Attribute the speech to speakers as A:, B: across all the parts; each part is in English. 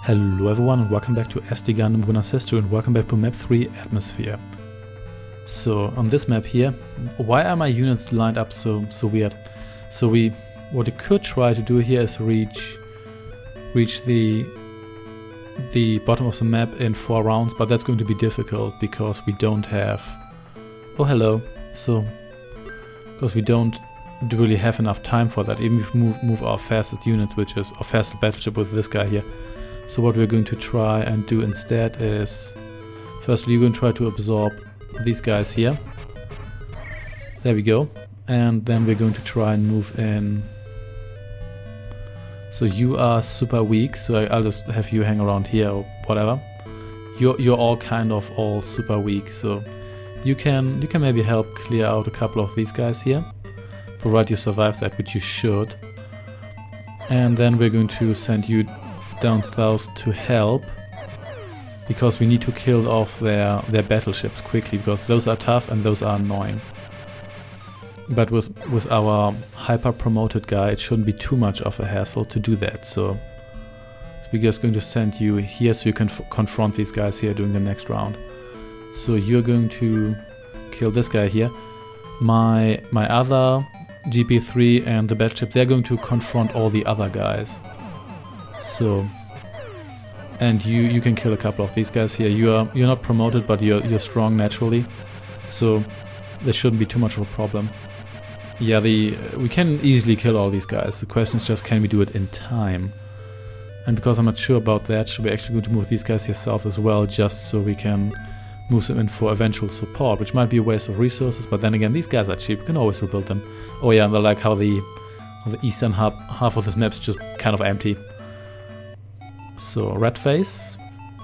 A: Hello everyone and welcome back to SD Gundam Winner's History and welcome back to map 3 Atmosphere. So on this map here, why are my units lined up so weird? So what we could try to do here is reach the bottom of the map in 4 rounds, but that's going to be difficult because we don't have... Oh hello. So because we don't really have enough time for that, even if we move our fastest units, which is our fastest battleship with this guy here. So what we're going to try and do instead is, firstly, you're going to try to absorb these guys here. There we go. And then we're going to try and move in. So you are super weak, so I'll just have you hang around here or whatever. You're all kind of all super weak, so you can maybe help clear out a couple of these guys here, provided you survive that, which you should. And then we're going to send you down south to help, because we need to kill off their battleships quickly, because those are tough and those are annoying. But with our hyper promoted guy, it shouldn't be too much of a hassle to do that. So we're just going to send you here so you can confront these guys here during the next round. So you're going to kill this guy here. My other GP3 and the battleship, they're going to confront all the other guys. So, and you can kill a couple of these guys here. You're not promoted, but you're strong naturally, so there shouldn't be too much of a problem. Yeah, we can easily kill all these guys. The question is just, can we do it in time? And because I'm not sure about that, we're actually going to move these guys here south as well, just so we can move them in for eventual support, which might be a waste of resources. But then again, these guys are cheap. We can always rebuild them. Oh yeah, and I like how the eastern half of this map's just kind of empty. So, red face.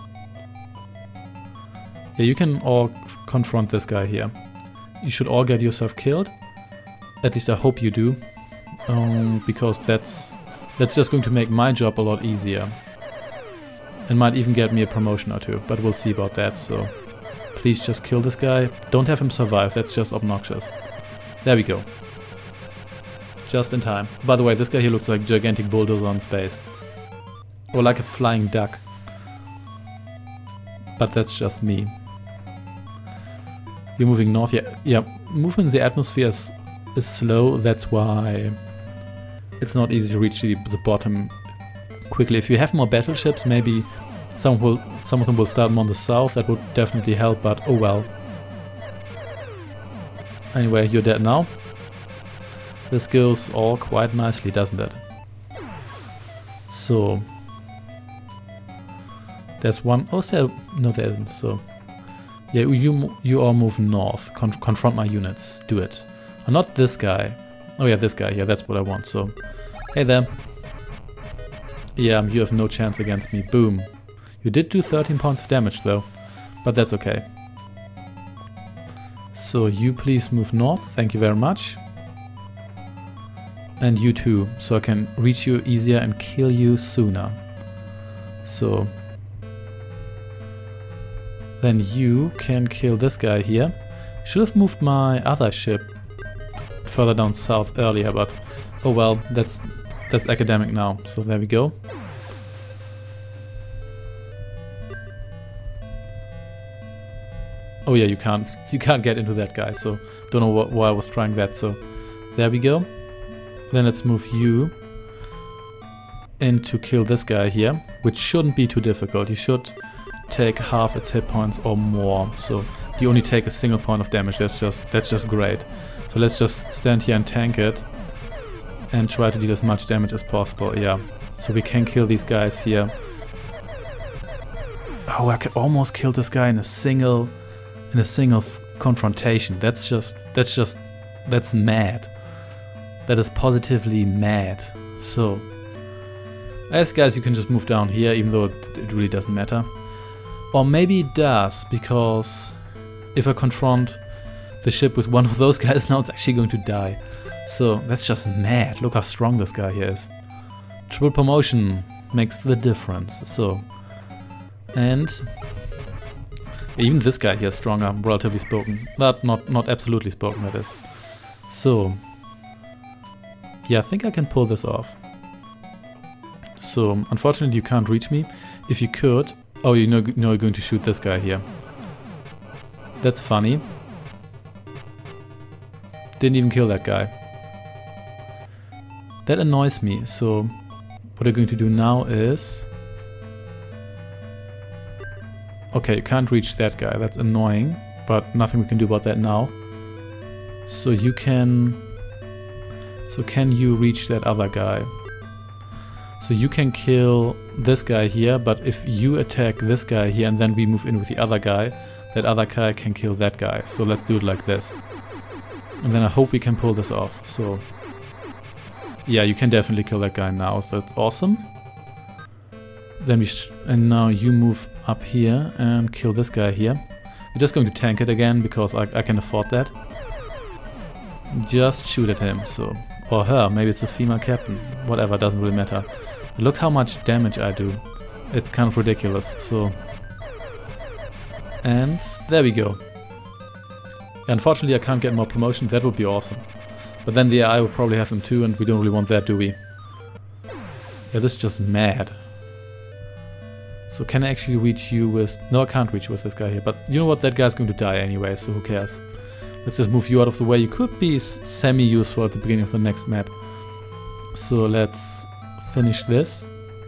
A: Yeah, you can all confront this guy here. You should all get yourself killed. At least I hope you do. Because that's just going to make my job a lot easier. And might even get me a promotion or two, but we'll see about that. So, please just kill this guy. Don't have him survive, that's just obnoxious. There we go. Just in time. By the way, this guy here looks like a gigantic bulldozer on space. Or like a flying duck. But that's just me. You're moving north, yeah. Movement in the atmosphere is slow, that's why it's not easy to reach the bottom quickly. If you have more battleships, maybe some of them will start more on the south, that would definitely help, but oh well. Anyway, you're dead now. This goes all quite nicely, doesn't it? So... there's one... oh, no there isn't, so... yeah, you all move north. Confront my units. Do it. Not this guy. Oh yeah, this guy. Yeah, that's what I want, so... hey there. Yeah, you have no chance against me. Boom. You did do 13 points of damage, though. But that's okay. So you please move north. Thank you very much. And you too, so I can reach you easier and kill you sooner. So... then you can kill this guy here. Should have moved my other ship further down south earlier, but oh well, that's academic now. So there we go. Oh yeah, you can't get into that guy, so don't know why I was trying that. So there we go. Then let's move you in to kill this guy here, which shouldn't be too difficult. You should take half its hit points or more, so you only take a single point of damage. That's just great. So let's just stand here and tank it and try to deal as much damage as possible. Yeah, so we can kill these guys here. Oh, I could almost kill this guy in a single confrontation. That's mad. That is positively mad. So as guys, you can just move down here, even though it really doesn't matter. Or maybe it does, because if I confront the ship with one of those guys now, it's actually going to die. So that's just mad. Look how strong this guy here is. Triple promotion makes the difference. So, and even this guy here is stronger, relatively spoken, but not absolutely spoken, that is. So, yeah, I think I can pull this off. So unfortunately you can't reach me. If you could... Oh, you know you're going to shoot this guy here. That's funny. Didn't even kill that guy. That annoys me, so what I'm going to do now is... Okay, you can't reach that guy, that's annoying, but nothing we can do about that now. So you can... So can you reach that other guy? So you can kill this guy here, but if you attack this guy here and then we move in with the other guy, that other guy can kill that guy. So let's do it like this. And then I hope we can pull this off, so... Yeah, you can definitely kill that guy now, so that's awesome. Then and now you move up here and kill this guy here. We're just going to tank it again, because I can afford that. Just shoot at him, so... Or her, maybe it's a female captain. Whatever, doesn't really matter. Look how much damage I do. It's kind of ridiculous, so... And there we go. Unfortunately I can't get more promotions, that would be awesome. But then the AI will probably have them too, and we don't really want that, do we? Yeah, this is just mad. So can I actually reach you with... No, I can't reach you with this guy here, but you know what, that guy's going to die anyway, so who cares? Let's just move you out of the way. You could be semi-useful at the beginning of the next map. So let's finish this.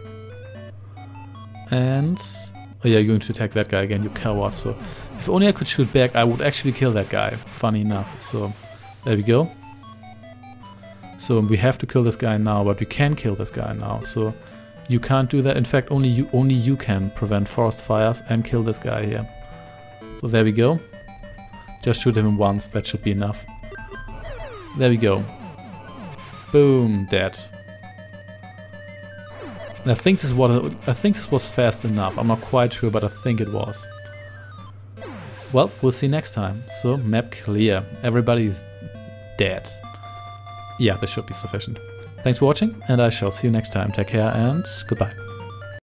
A: And... Oh yeah, you're going to attack that guy again, you coward, so... If only I could shoot back, I would actually kill that guy. Funny enough, so... There we go. So we have to kill this guy now, but we can kill this guy now, so... You can't do that. In fact, only you can prevent forest fires and kill this guy here. So there we go. Just shoot him once, that should be enough. There we go. Boom, dead. I think this was fast enough. I'm not quite sure, but I think it was. Well, we'll see next time. So, map clear. Everybody's dead. Yeah, this should be sufficient. Thanks for watching, and I shall see you next time. Take care and goodbye.